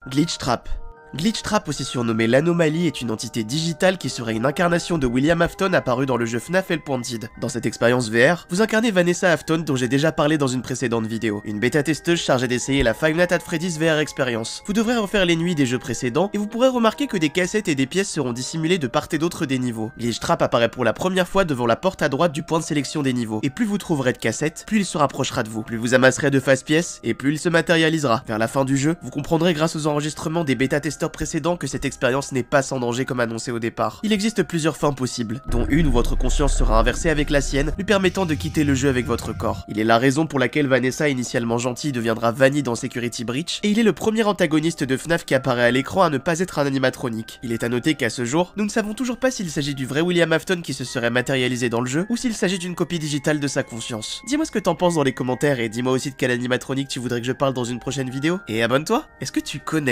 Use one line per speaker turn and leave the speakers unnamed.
Glitch Trap. Glitch Trap, aussi surnommé l'Anomalie, est une entité digitale qui serait une incarnation de William Afton apparu dans le jeu FNAF Hellpointed. Dans cette expérience VR, vous incarnez Vanessa Afton dont j'ai déjà parlé dans une précédente vidéo, une bêta-testeuse chargée d'essayer la Five Nights at Freddy's VR Experience. Vous devrez refaire les nuits des jeux précédents et vous pourrez remarquer que des cassettes et des pièces seront dissimulées de part et d'autre des niveaux. Glitch Trap apparaît pour la première fois devant la porte à droite du point de sélection des niveaux, et plus vous trouverez de cassettes, plus il se rapprochera de vous. Plus vous amasserez de face-pièces, et plus il se matérialisera. Vers la fin du jeu, vous comprendrez grâce aux enregistrements des bêta-testeurs précédents que cette expérience n'est pas sans danger comme annoncé au départ. Il existe plusieurs fins possibles, dont une où votre conscience sera inversée avec la sienne, lui permettant de quitter le jeu avec votre corps. Il est la raison pour laquelle Vanessa, initialement gentille, deviendra Vanny dans Security Breach, et il est le premier antagoniste de FNAF qui apparaît à l'écran à ne pas être un animatronique. Il est à noter qu'à ce jour, nous ne savons toujours pas s'il s'agit du vrai William Afton qui se serait matérialisé dans le jeu, ou s'il s'agit d'une copie digitale de sa conscience. Dis-moi ce que t'en penses dans les commentaires, et dis-moi aussi de quel animatronique tu voudrais que je parle dans une prochaine vidéo, et abonne-toi. Est-ce que tu connais